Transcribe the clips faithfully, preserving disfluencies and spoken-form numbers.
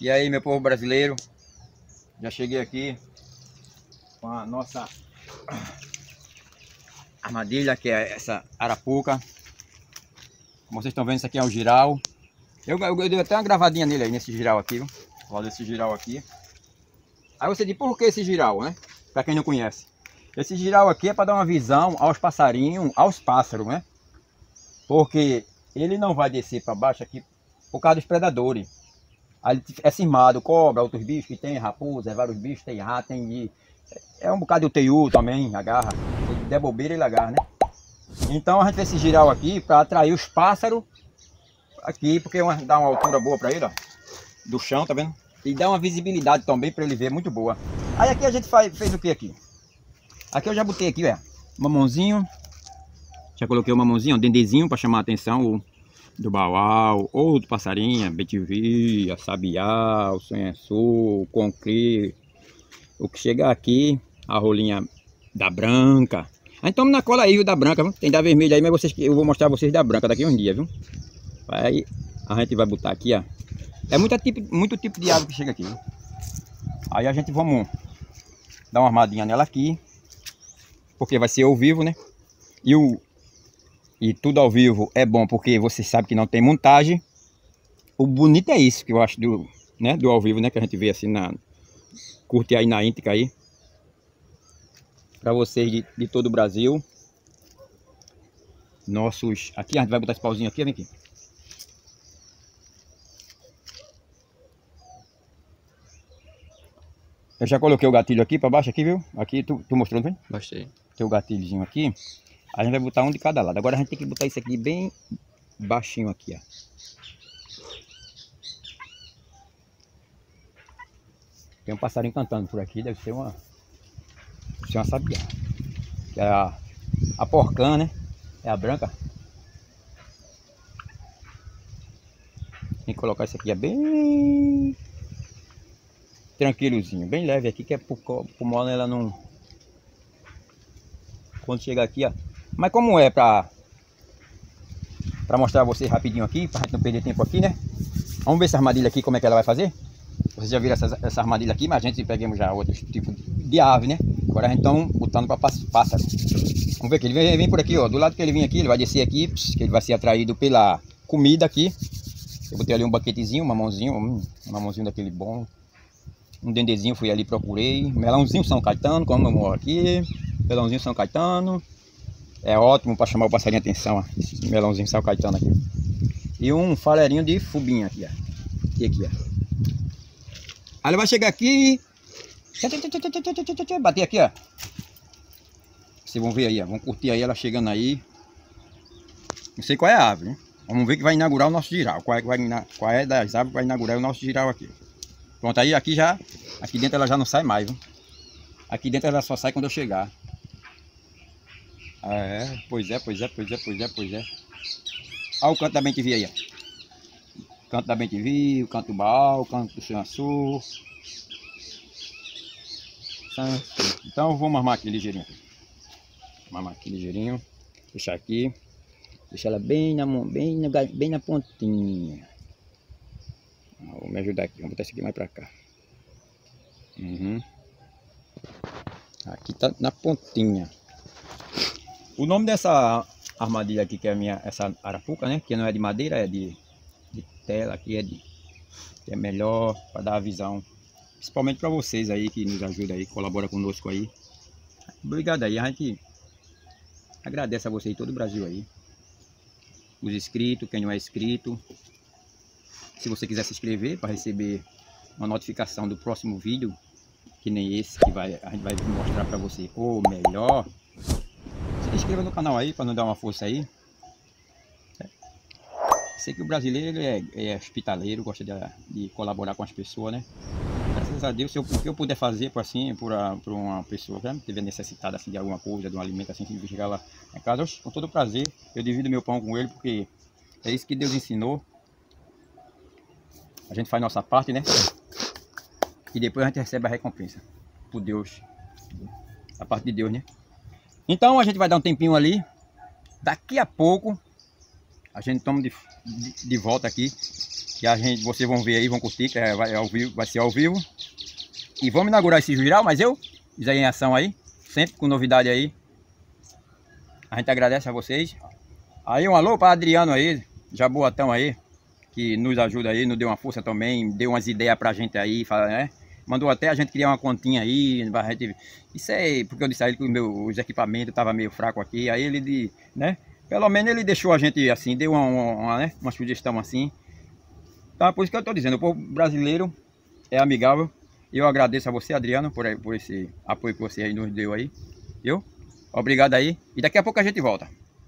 E aí, meu povo brasileiro, já cheguei aqui com a nossa armadilha, que é essa arapuca. Como vocês estão vendo, isso aqui é o giral. Eu, eu, eu dei até uma gravadinha nele aí, nesse giral aqui, viu? Olha esse giral aqui. Aí você diz, por que esse giral, né? Pra quem não conhece. Esse giral aqui é para dar uma visão aos passarinhos, aos pássaros, né? Porque ele não vai descer para baixo aqui por causa dos predadores. Aí é cismado, cobra, outros bichos que tem, raposa, é vários bichos, tem rato, tem de... É um bocado de teiu também, agarra. Se der bobeira, ele agarra, né? Então a gente fez esse giral aqui para atrair os pássaros aqui, porque uma, dá uma altura boa para ele, ó, do chão, tá vendo? E dá uma visibilidade também para ele ver, muito boa. Aí aqui a gente faz, fez o que aqui? Aqui eu já botei aqui, ó, mamãozinho. Já coloquei o mamãozinho, um dendezinho para chamar a atenção do bauau, ou do passarinho, betivia, sabiá, o sonha-sul, o concri. O que chegar aqui, a rolinha da branca. Aí toma na cola aí, viu, da branca, viu? Tem da vermelha aí, mas vocês, eu vou mostrar vocês da branca daqui uns dias, viu? Aí a gente vai botar aqui, ó. É muito tipo, muito tipo de ave que chega aqui, viu? Aí a gente vamos dar uma armadinha nela aqui, porque vai ser ao vivo, né? E, o, e tudo ao vivo é bom, porque você sabe que não tem montagem. O bonito é isso que eu acho do, né, do ao vivo, né? Que a gente vê assim na... Curte aí na íntegra aí. Para vocês de, de todo o Brasil. Nossos... Aqui a gente vai botar esse pauzinho aqui, vem aqui. Eu já coloquei o gatilho aqui para baixo, aqui, viu? Aqui, tu, tu mostrou, não vem? Gostei. Tem o gatilhozinho aqui. A gente vai botar um de cada lado. Agora a gente tem que botar isso aqui bem baixinho aqui, ó. Tem um passarinho cantando por aqui, deve ser uma... Deve ser uma sabiá. Que é a, a porcã, né? É a branca. Tem que colocar isso aqui é bem... tranquilozinho, bem leve aqui, que é pro, pro mola ela não... Quando chega aqui, ó. Mas como é pra... Pra mostrar a vocês rapidinho aqui, pra gente não perder tempo aqui, né? Vamos ver essa armadilha aqui, como é que ela vai fazer. Vocês já viram essa, essa armadilha aqui, mas a gente pegamos já outros tipos de ave, né? Agora a gente está botando para pássaro. Vamos ver que ele vem, vem por aqui, ó. Do lado que ele vem aqui, ele vai descer aqui, que ele vai ser atraído pela comida aqui. Eu botei ali um baquetezinho, um mamãozinho, um mamãozinho daquele bom. Um dendezinho, fui ali, procurei. Melãozinho São Caetano, como eu moro aqui. Melãozinho São Caetano. É ótimo para chamar o passarinho a atenção, ó. Esse melãozinho São Caetano aqui. E um farelhinho de fubinha aqui, ó. E aqui, ó. Aí ele vai chegar aqui, bater aqui, ó. Vocês vão ver aí, ó. Vão curtir aí ela chegando aí. Não sei qual é a ave, né? Vamos ver que vai inaugurar o nosso giral. Qual é, vai, qual é das aves que vai inaugurar o nosso giral aqui. Pronto, aí aqui já, aqui dentro ela já não sai mais, viu? Aqui dentro ela só sai quando eu chegar. É, pois é, pois é, pois é, pois é, pois é. Olha o canto da bem-te-vi aí, ó. Canto da bem-te-vi, o canto do baú, o canto do sonha-sul. Então vamos armar aqui ligeirinho. Vamos armar aqui ligeirinho. Deixar aqui. Deixar ela bem na, bem na, bem na pontinha. Vou me ajudar aqui. Vamos botar isso aqui mais pra cá. Uhum. Aqui tá na pontinha. O nome dessa armadilha aqui, que é a minha, essa arapuca, né? Que não é de madeira, é de... de tela aqui, é de que é melhor para dar a visão, principalmente para vocês aí que nos ajudam aí, colabora conosco aí. Obrigado aí, a gente agradece a vocês todo o Brasil aí, os inscritos, quem não é inscrito. Se você quiser se inscrever para receber uma notificação do próximo vídeo, que nem esse que vai, a gente vai mostrar para você o melhor, se inscreva no canal aí para nos dar uma força aí. Sei que o brasileiro ele é, é hospitaleiro, gosta de, de colaborar com as pessoas, né? Graças a Deus, se eu, o que eu puder fazer por, assim, por, a, por uma pessoa que estiver necessitada assim, de alguma coisa, de um alimento assim, que chegar lá em casa, eu, com todo prazer, eu divido meu pão com ele, porque é isso que Deus ensinou. A gente faz nossa parte, né? E depois a gente recebe a recompensa por Deus, a parte de Deus, né? Então a gente vai dar um tempinho ali. Daqui a pouco a gente toma de, de, de volta aqui. Que a gente, vocês vão ver aí, vão curtir, que é, vai, ao vivo, vai ser ao vivo. E vamos inaugurar esse giral, mas eu fiz em ação aí, sempre com novidade aí. A gente agradece a vocês. Aí um alô para Adriano aí, Jaboatão aí, que nos ajuda aí, nos deu uma força também, deu umas ideias pra gente aí, fala, né? Mandou até a gente criar uma continha aí, pra gente... Isso aí, porque eu disse a ele que meu, os equipamentos estavam meio fracos aqui, aí ele, né? Pelo menos ele deixou a gente assim, deu uma, uma, uma, né? uma sugestão assim. Então é por isso que eu estou dizendo, o povo brasileiro é amigável. E eu agradeço a você, Adriano, por, por esse apoio que você aí nos deu aí. Viu? Obrigado aí. E daqui a pouco a gente volta.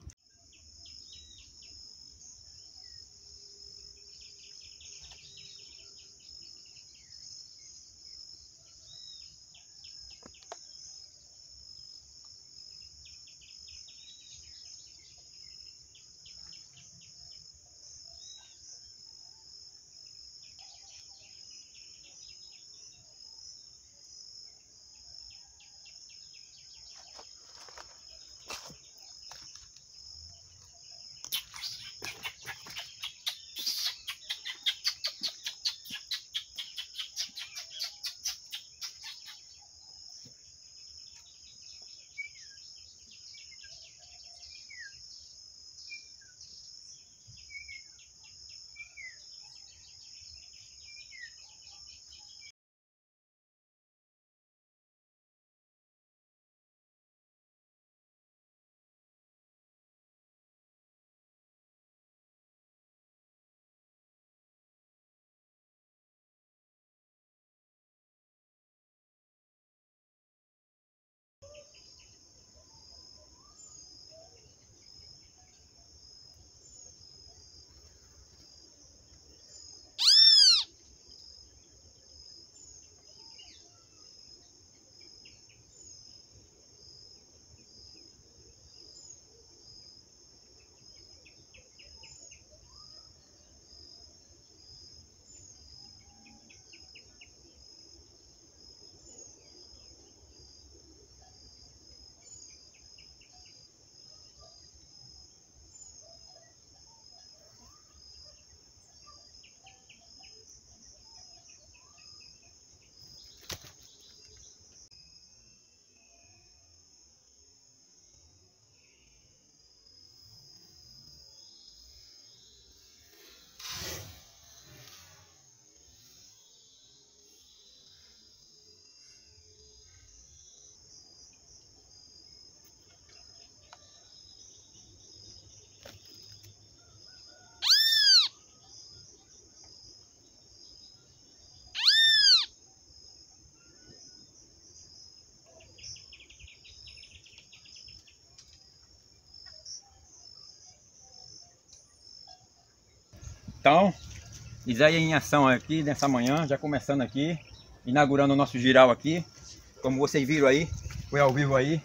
Então, Isaías em ação aqui nessa manhã, já começando aqui, inaugurando o nosso giral aqui. Como vocês viram aí, foi ao vivo aí.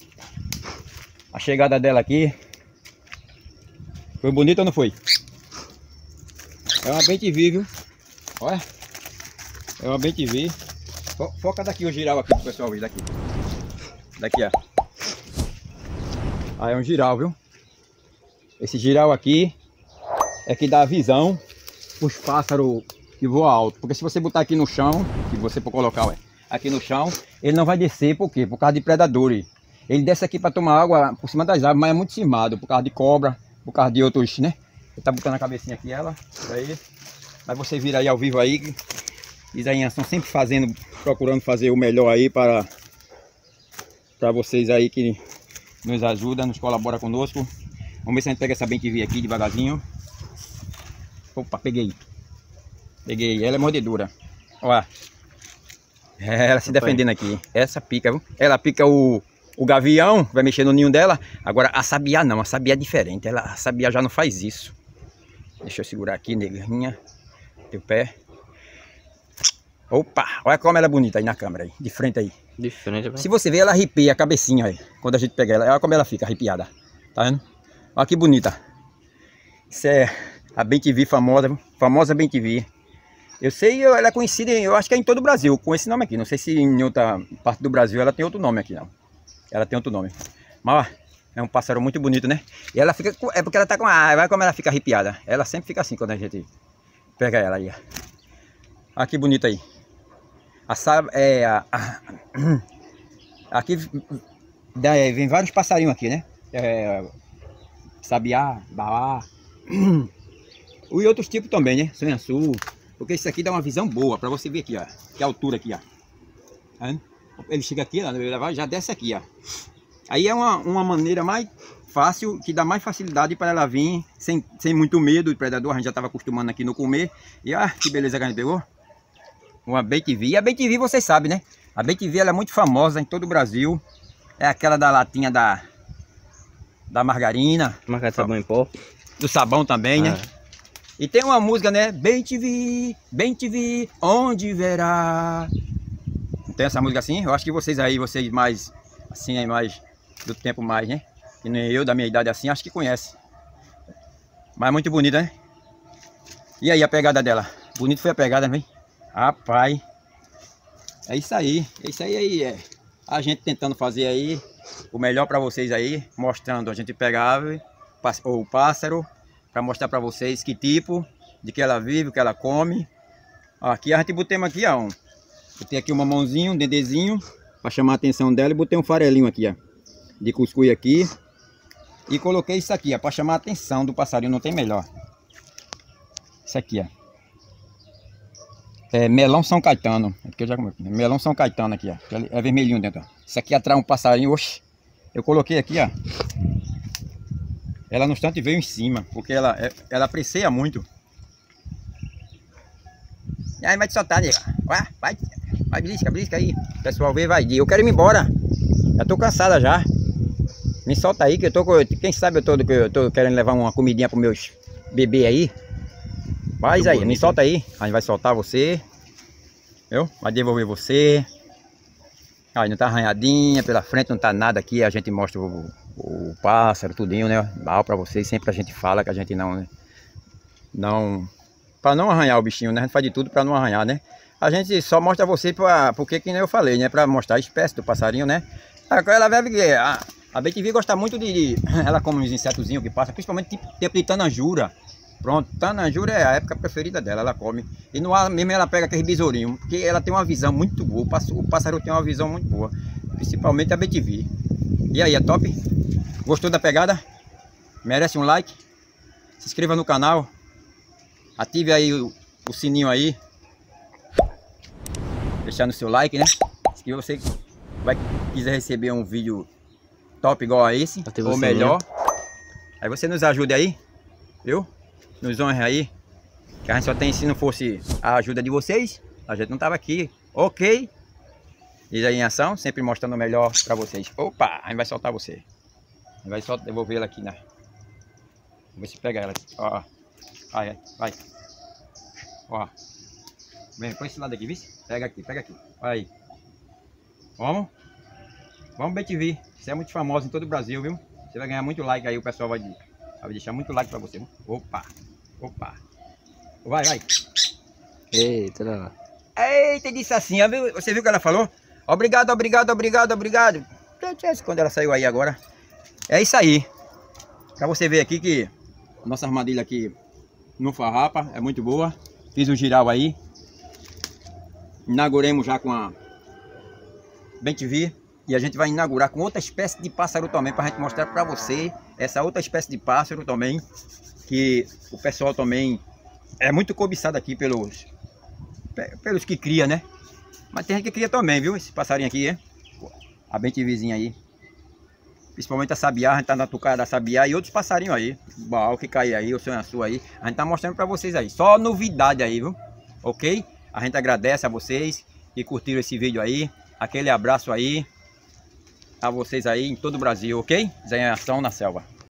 A chegada dela aqui. Foi bonita ou não foi? É uma bem te vi, viu? Olha. É uma bem te vi. Foca daqui o giral aqui pro pessoal ver daqui. Daqui, ó. Aí é um giral, viu? Esse giral aqui é que dá visão os pássaros que voam alto. Porque se você botar aqui no chão, se você for colocar ué, aqui no chão, ele não vai descer. Por quê? Por causa de predadores. Ele desce aqui para tomar água por cima das árvores, mas é muito cimado, por causa de cobra, por causa de outros, né? Ele tá botando a cabecinha aqui, ela, aí. Mas você vira aí ao vivo aí, Isaías em ação, sempre fazendo, procurando fazer o melhor aí para para vocês aí que nos ajuda, nos colabora conosco. Vamos ver se a gente pega essa bem que vi aqui devagarzinho. Opa, peguei. Peguei, ela é mordedura. Olha. Ela se defendendo aqui. Essa pica, viu? Ela pica o, o gavião, vai mexer no ninho dela. Agora a sabiá não, a sabiá é diferente. Ela, a sabiá já não faz isso. Deixa eu segurar aqui, negrinha. Teu pé. Opa, olha como ela é bonita aí na câmera aí, de frente aí. De frente, se você ver, ela arrepia a cabecinha aí. Quando a gente pega ela, olha como ela fica arrepiada. Tá vendo? Olha que bonita. Isso é a bem te vi famosa, famosa bem te vi. Eu sei, ela é conhecida, eu acho que é em todo o Brasil, com esse nome aqui. Não sei se em outra parte do Brasil ela tem outro nome aqui, não. Ela tem outro nome. Mas ó, é um pássaro muito bonito, né? E ela fica, é porque ela tá com a, olha como ela fica arrepiada. Ela sempre fica assim quando a gente, Pega ela aí, ó. Olha que bonito aí. A, é, a, a, aqui vem vários passarinhos aqui, né? É, sabiá, baá. E outros tipos também, né? Sonha-sul. Porque isso aqui dá uma visão boa pra você ver aqui, ó. Que altura aqui, ó. Ele chega aqui, ó, já desce aqui, ó. Aí é uma, uma maneira mais fácil, que dá mais facilidade para ela vir sem, sem muito medo do predador. A gente já estava acostumando aqui no comer. E ah, que beleza que a gente pegou. Uma Bem T V. E a Bem T V vocês sabem, né? A Bem T V ela é muito famosa em todo o Brasil. É aquela da latinha da, da margarina. Marca de sabão em pó. Do sabão também, ah. né? E tem uma música, né? Bem T V, Bem T V, onde verá. Não tem essa música assim? Eu acho que vocês aí, vocês mais, assim, aí mais do tempo mais, né? Que nem eu, da minha idade assim, acho que conhece. Mas muito bonita, né? E aí a pegada dela? Bonito foi a pegada, né? Rapaz. É isso aí. É isso aí, aí é. A gente tentando fazer aí o melhor para vocês aí, mostrando a gente pegava o pássaro, para mostrar para vocês que tipo, de que ela vive, o que ela come. Aqui a gente botemos aqui, ó. Botei aqui um mamãozinho, um dendezinho, para chamar a atenção dela, e botei um farelinho aqui, ó, de cuscuz aqui. E coloquei isso aqui, ó, para chamar a atenção do passarinho, não tem melhor. Isso aqui, ó. É melão São Caetano. Aqui eu já comi. Melão São Caetano aqui, ó. É vermelhinho dentro, ó. Isso aqui atrai um passarinho, oxe. Eu coloquei aqui, ó. Ela no instante veio em cima, porque ela, ela aprecia muito. E aí, vai te soltar, nega. Vai, vai, vai, belisca, belisca aí. O pessoal vê, vai. Eu quero ir embora. Já tô cansada já. Me solta aí, que eu tô com... Quem sabe eu tô, que eu tô querendo levar uma comidinha pros meus bebês aí. Faz aí, me solta aí. A gente vai soltar você. Viu? Vai devolver você. Aí não tá arranhadinha, pela frente não tá nada aqui. A gente mostra o, o pássaro, tudinho, né? Mal pra vocês. Sempre a gente fala que a gente não... Né? Não... Pra não arranhar o bichinho, né? A gente faz de tudo pra não arranhar, né? A gente só mostra a você pra... Porque que nem eu falei, né? Pra mostrar a espécie do passarinho, né? Ela deve que... A, a Bem T V gosta muito de... Ela come uns insetozinhos que passam, principalmente tipo, tipo de tanajura. Pronto, tanajura é a época preferida dela, ela come. E no ar mesmo ela pega aquele besourinho, porque ela tem uma visão muito boa, o pássaro tem uma visão muito boa, principalmente a Bem T V. E aí, é top? Gostou da pegada? Merece um like? Se inscreva no canal, ative aí o, o sininho aí, deixando o seu like, né? Se você vai, quiser receber um vídeo top igual a esse, ou melhor, aí você nos ajude aí, viu? Nos honre aí, que a gente só tem, se não fosse a ajuda de vocês, a gente não tava aqui, ok? E aí em ação, sempre mostrando o melhor para vocês. Opa, a gente vai soltar você. A gente vai só devolver ela aqui, né? Vamos ver se pega ela aqui, ó. Vai, vai. Ó. Vem, põe esse lado aqui, viu? Pega aqui, pega aqui. Vai aí. Vamos? Vamos, Bem T V. Você é muito famoso em todo o Brasil, viu? Você vai ganhar muito like aí, o pessoal vai, vai deixar muito like para você, viu? Opa. Opa. Vai, vai. Eita, lá. Eita, disse assim, viu? Você viu o que ela falou? Obrigado, obrigado, obrigado, obrigado. Quando ela saiu aí agora. É isso aí. Pra você ver aqui que a nossa armadilha aqui no farrapa é muito boa. Fiz um giral aí. Inauguremos já com a Bem T V. E a gente vai inaugurar com outra espécie de pássaro também, pra gente mostrar pra você essa outra espécie de pássaro também. Que o pessoal também é muito cobiçado aqui pelos, pelos que cria, né? Mas tem gente que cria também, viu? Esse passarinho aqui, é? A Bem TVzinha aí. Principalmente a sabiá, a gente tá na tucara da sabiá e outros passarinhos aí. O baú que cai aí, o sonho-sul aí. A gente tá mostrando pra vocês aí. Só novidade aí, viu? Ok? A gente agradece a vocês que curtiram esse vídeo aí. Aquele abraço aí a vocês aí em todo o Brasil, ok? Zé em Ação na Selva.